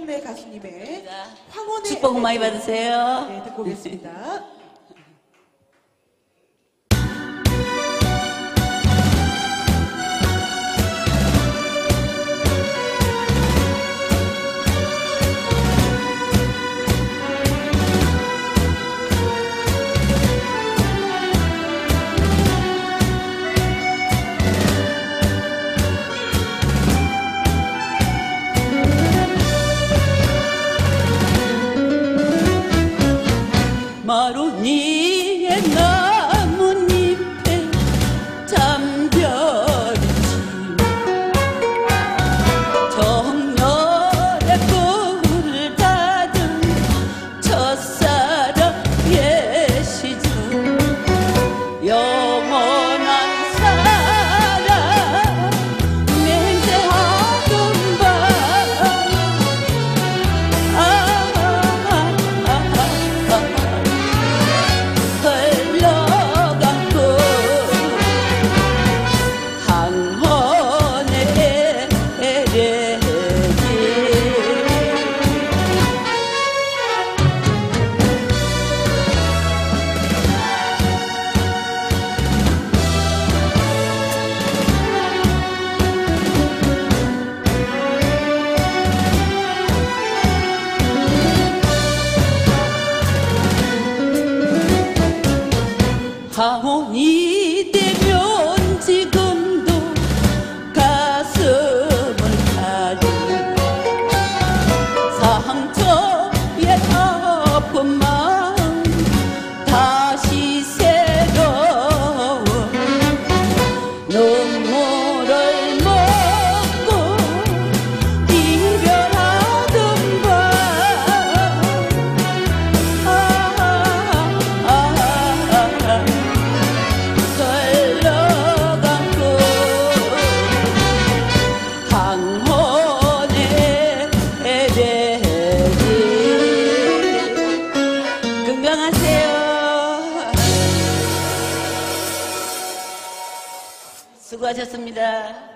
황운혜 가수님의 황혼의 축복 많이 받으세요. 네, 듣고 오겠습니다. 마루니의 나뭇잎에 잠별이지 정열의 꿀을 닫은 첫사랑의 시절 영원한 사랑 맹세하던 밤 하온이 되면 지금도 가슴을 가린 상처의 아픈 마음 다시 새로운 눈물을 먹고 이별하던 밤 건강하세요. 수고하셨습니다.